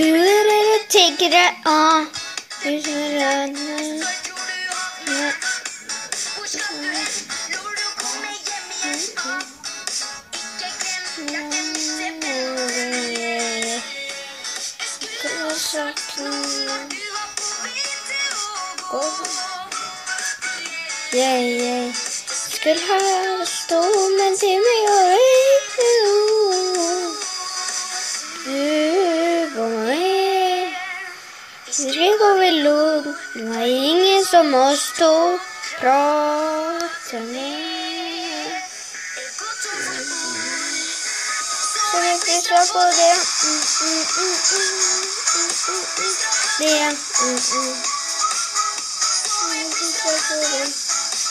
Take it on. Yeah. Skulle ha stormen til meg og du på meg. Skrek og vil lov, det var ingen som må stå prate med. Så jeg fikk svare på det. Det. Jeg fikk svare på det.